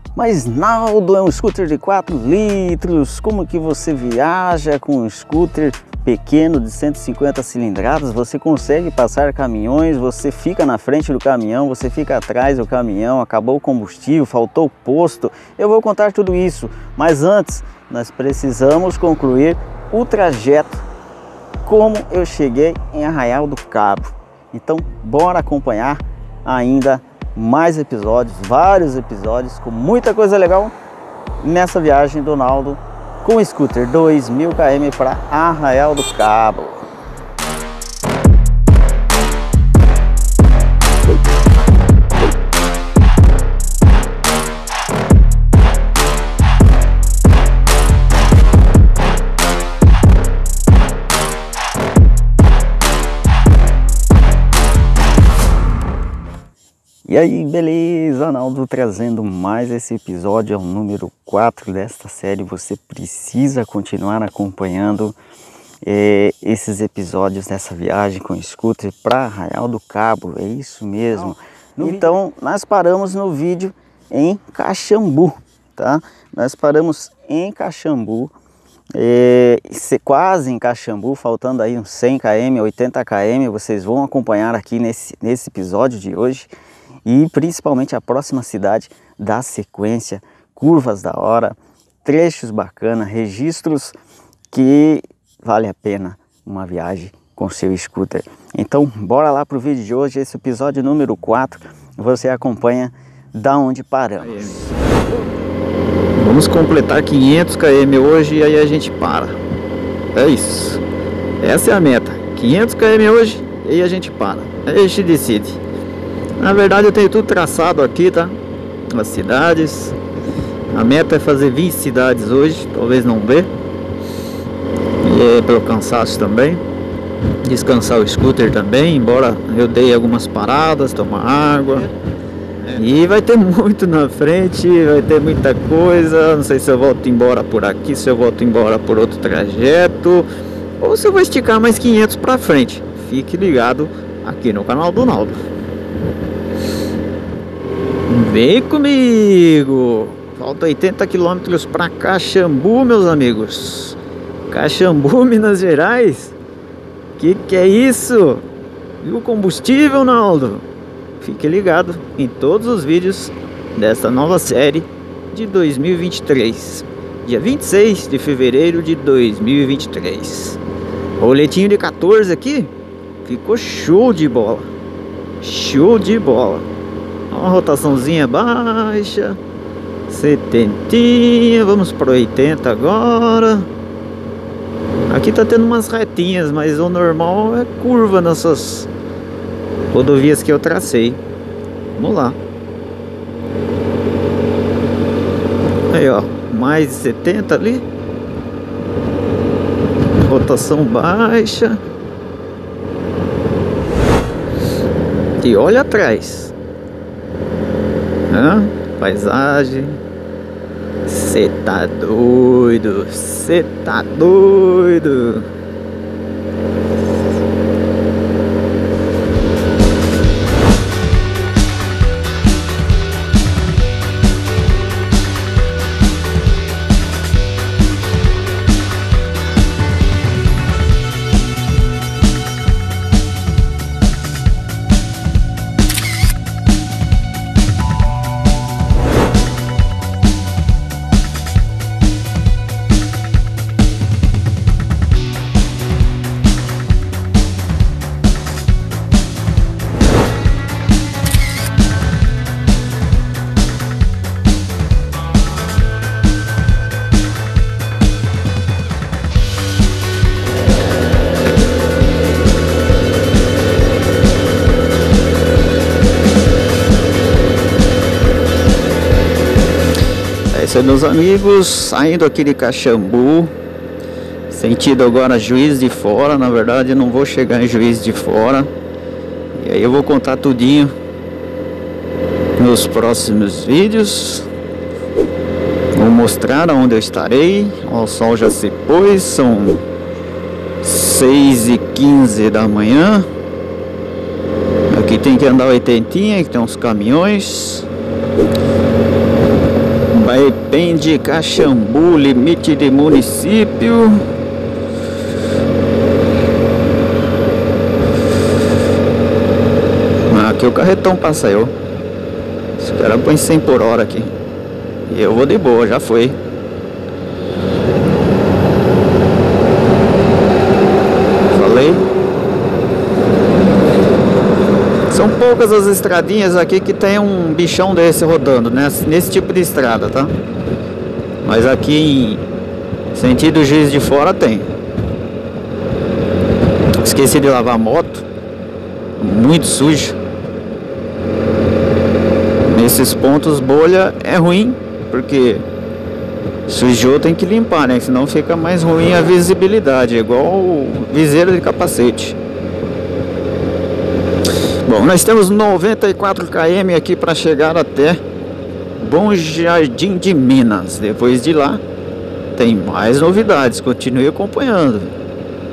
Mas Naldo, é um scooter de 4 litros, como que você viaja com um scooter pequeno de 150 cilindradas? Você consegue passar caminhões, você fica na frente do caminhão, você fica atrás do caminhão, acabou o combustível, faltou o posto. Eu vou contar tudo isso, mas antes nós precisamos concluir o trajeto, como eu cheguei em Arraial do Cabo. Então bora acompanhar ainda mais episódios, vários episódios com muita coisa legal nessa viagem do Naldo com o scooter 2000 km para Arraial do Cabo. E aí, beleza? Naldo trazendo mais esse episódio, é o número 4 desta série. Você precisa continuar acompanhando esses episódios dessa viagem com o scooter para Arraial do Cabo, é isso mesmo. Então, nós paramos no vídeo em Caxambu, tá? Nós paramos em Caxambu, quase em Caxambu, faltando aí uns 100 km, 80 km, vocês vão acompanhar aqui nesse episódio de hoje. E principalmente a próxima cidade da sequência, curvas da hora, trechos bacanas, registros que vale a pena uma viagem com seu scooter. Então bora lá pro vídeo de hoje, esse episódio número 4, você acompanha da onde paramos. Vamos completar 500 km hoje e aí a gente para. É isso, essa é a meta, 500 km hoje e aí a gente para, aí a gente decide. Na verdade eu tenho tudo traçado aqui, tá? As cidades. A meta é fazer 20 cidades hoje, talvez não dê. E é pelo cansaço também. Descansar o scooter também, embora eu dei algumas paradas, tomar água. E vai ter muito na frente, vai ter muita coisa. Não sei se eu volto embora por aqui, se eu volto embora por outro trajeto, ou se eu vou esticar mais 500 pra frente. Fique ligado aqui no canal do Naldo. Vem comigo! Falta 80 km para Caxambu, meus amigos. Caxambu, Minas Gerais. Que é isso? E o combustível, Naldo? Fique ligado em todos os vídeos desta nova série de 2023. Dia 26 de fevereiro de 2023. Roletinho de 14 aqui. Ficou show de bola. Show de bola. Uma rotaçãozinha baixa, 70, vamos para 80 agora. Aqui tá tendo umas retinhas, mas o normal é curva nessas rodovias que eu tracei. Vamos lá. Aí ó, mais de 70 ali. Rotação baixa. E olha atrás. Paisagem. Cê tá doido, cê tá doido. É isso aí, meus amigos, saindo aqui de Caxambu, sentido agora Juiz de Fora. Na verdade eu não vou chegar em Juiz de Fora, e aí eu vou contar tudinho nos próximos vídeos. Vou mostrar aonde eu estarei. Ó, o sol já se pôs, são 6h15 da manhã. Aqui tem que andar 80, que tem uns caminhões. bem de Caxambu, limite de município. Aqui o carretão passa eu. Esse cara põe 100 por hora aqui. E eu vou de boa, já foi. Falei. São poucas as estradinhas aqui que tem um bichão desse rodando, né? Nesse tipo de estrada, tá? Mas aqui em sentido Juiz de Fora tem. Esqueci de lavar a moto. Muito sujo. Nesses pontos bolha é ruim, porque sujou tem que limpar, né? Senão fica mais ruim a visibilidade, igual viseira de capacete. Bom, nós temos 94 km aqui para chegar até Bom Jardim de Minas. Depois de lá tem mais novidades, continue acompanhando.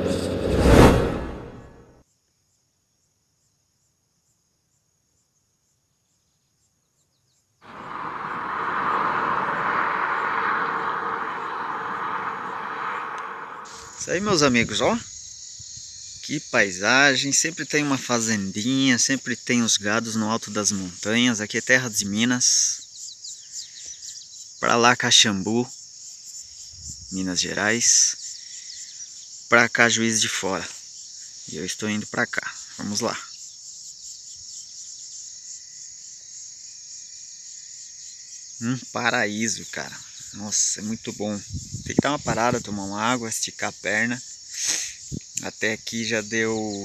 Isso aí, meus amigos, ó. Que paisagem, sempre tem uma fazendinha, sempre tem os gados no alto das montanhas. Aqui é terra de Minas. Pra lá Caxambu, Minas Gerais. Pra cá Juiz de Fora. E eu estou indo pra cá. Vamos lá. Paraíso, cara. Nossa, é muito bom. Tem que dar uma parada, tomar uma água, esticar a perna. Até aqui já deu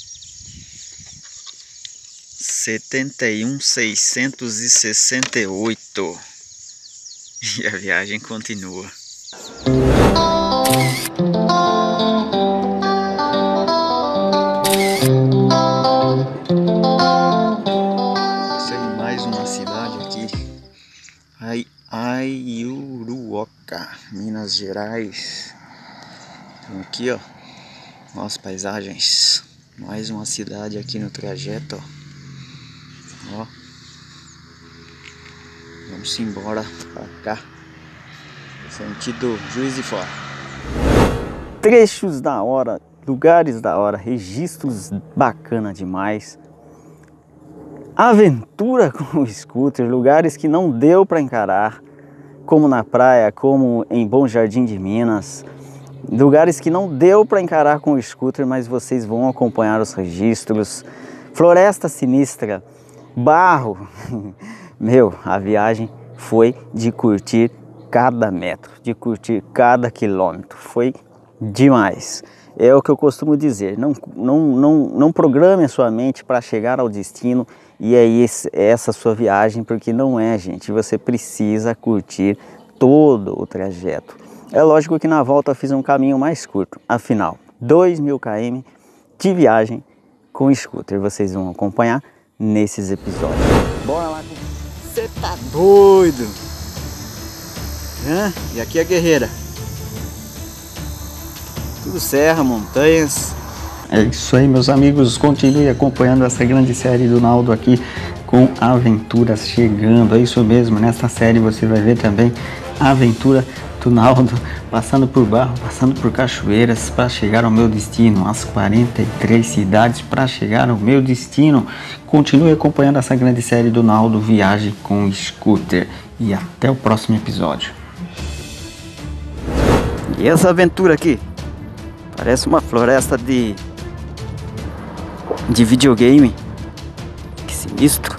71.668 e a viagem continua. Essa é mais uma cidade aqui. Aiuruoca, Minas Gerais. Então aqui, ó. Nossa, paisagens. Mais uma cidade aqui no trajeto, ó. Vamos embora pra cá. Sentido Juiz de Fora. Trechos da hora, lugares da hora, registros bacana demais. Aventura com o scooter, lugares que não deu para encarar, como na praia, como em Bom Jardim de Minas. Lugares que não deu para encarar com o scooter, mas vocês vão acompanhar os registros. Floresta Sinistra, barro. Meu, a viagem foi de curtir cada metro, de curtir cada quilômetro. Foi demais. É o que eu costumo dizer, não programe a sua mente para chegar ao destino e é essa sua viagem, porque não é, gente. Você precisa curtir todo o trajeto. É lógico que na volta eu fiz um caminho mais curto, afinal, 2.000 km de viagem com scooter. Vocês vão acompanhar nesses episódios. Bora lá, você tá doido? E aqui é Guerreira. Tudo serra, montanhas. É isso aí, meus amigos, continue acompanhando essa grande série do Naldo aqui com aventuras chegando. É isso mesmo, nessa série você vai ver também a aventura do Naldo passando por barro, passando por cachoeiras para chegar ao meu destino, as 43 cidades para chegar ao meu destino. Continue acompanhando essa grande série do Naldo Viagem com Scooter e até o próximo episódio. E essa aventura aqui parece uma floresta de videogame. Que sinistro.